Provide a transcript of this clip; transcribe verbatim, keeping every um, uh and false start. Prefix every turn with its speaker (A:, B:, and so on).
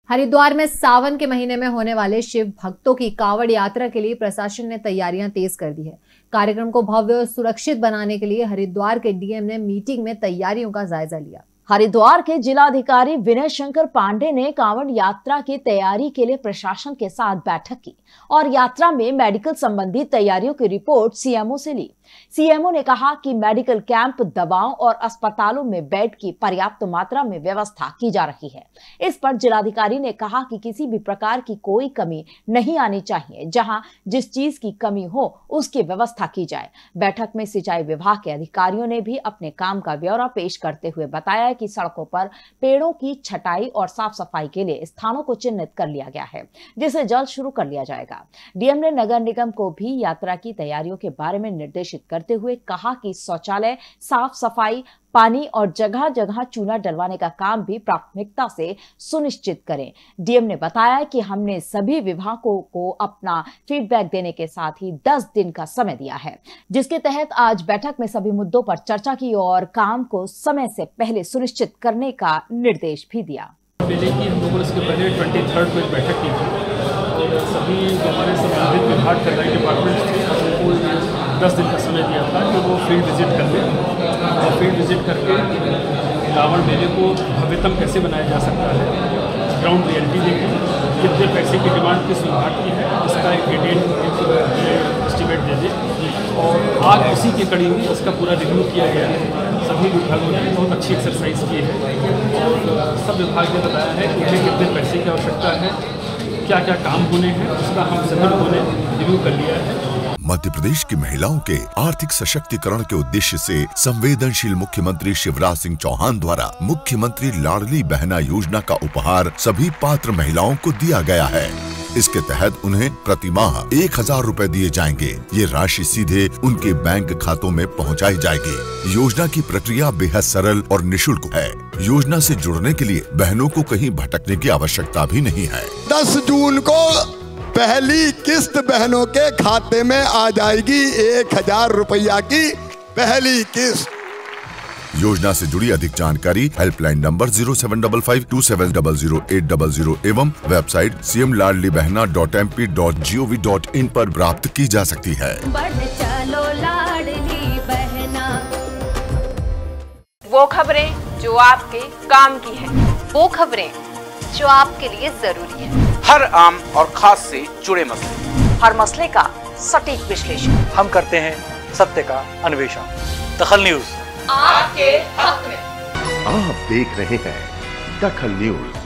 A: हरिद्वार में सावन के महीने में होने वाले शिव भक्तों की कांवड़ यात्रा के लिए प्रशासन ने तैयारियां तेज कर दी है। कार्यक्रम को भव्य और सुरक्षित बनाने के लिए हरिद्वार के डीएम ने मीटिंग में तैयारियों का जायजा लिया।
B: हरिद्वार के जिलाधिकारी विनय शंकर पांडे ने कांवड़ यात्रा की तैयारी के लिए प्रशासन के साथ बैठक की और यात्रा में मेडिकल संबंधी तैयारियों की रिपोर्ट सीएमओ से ली। सीएमओ ने कहा कि मेडिकल कैंप, दवाओं और अस्पतालों में बेड की पर्याप्त मात्रा में व्यवस्था की जा रही है। इस पर जिलाधिकारी ने कहा कि किसी भी प्रकार की कोई कमी नहीं आनी चाहिए। जहां जिस चीज की कमी हो उसकी व्यवस्था की जाए। बैठक में सिंचाई विभाग के अधिकारियों ने भी अपने काम का ब्यौरा पेश करते हुए बताया कि सड़कों पर पेड़ों की छटाई और साफ सफाई के लिए स्थानों को चिन्हित कर लिया गया है, जिसे जल्द शुरू कर लिया जाएगा। डीएम ने नगर निगम को भी यात्रा की तैयारियों के बारे में निर्देशित करते हुए कहा कि शौचालय, साफ सफाई, पानी और जगह जगह चूना डलवाने का काम भी प्राथमिकता से सुनिश्चित करें। डीएम ने बताया कि हमने सभी विभागों को अपना फीडबैक देने के साथ ही दस दिन का समय दिया है, जिसके तहत आज बैठक में सभी मुद्दों पर चर्चा की और काम को समय से पहले सुनिश्चित करने का निर्देश भी दिया।
C: मेले की हम लोगों ने इसके पहले ट्वेंटी थर्ड को बैठक की थी और सभी जो हमारे संबंधित विभाग कर रहे डिपार्टमेंट थे उनको दस दिन का समय दिया था कि वो फील्ड विजिट कर लें और फील्ड विजिट करके कांवड़ मेले को भव्यतम कैसे बनाया जा सकता है, ग्राउंड रियलिटी देखें, कितने पैसे की डिमांड किस विभाग की है, इसका एक डिटेल एस्टिमेट दे दें। और आज उसी की कड़ी हुई इसका पूरा रिव्यू किया गया है। सभी विभागों ने बहुत अच्छी एक्सरसाइज की है और सब विभाग ने बताया है कि उन्हें कितने पैसे की आवश्यकता है, क्या क्या काम होने हैं, उसका हम सभी लोगों ने रिव्यू कर लिया है।
D: मध्य प्रदेश की महिलाओं के आर्थिक सशक्तिकरण के उद्देश्य से संवेदनशील मुख्यमंत्री शिवराज सिंह चौहान द्वारा मुख्यमंत्री लाडली बहना योजना का उपहार सभी पात्र महिलाओं को दिया गया है। इसके तहत उन्हें प्रति माह एक हजार रूपए दिए जाएंगे। ये राशि सीधे उनके बैंक खातों में पहुंचाई जाएगी। योजना की प्रक्रिया बेहद सरल और निशुल्क है। योजना से जुड़ने के लिए बहनों को कहीं भटकने की आवश्यकता भी नहीं है।
E: दस जून को पहली किस्त बहनों के खाते में आ जाएगी। एक हजार रुपया की पहली किस्त।
D: योजना से जुड़ी अधिक जानकारी helpline number zero seven double five two seven double zero eight double zero एवं website C M Ladli Behna dot M P dot G O V dot in पर प्राप्त की जा सकती है।
F: बढ़ चलो लाडली बहना।
G: वो खबरें जो आपके काम की है, वो खबरें जो आपके लिए जरूरी है।
H: हर आम और खास से जुड़े मसले,
G: हर मसले का सटीक विश्लेषण
H: हम करते हैं सत्य का अन्वेषण। दखल न्यूज
G: आपके हक में।
I: आप देख रहे हैं दखल न्यूज।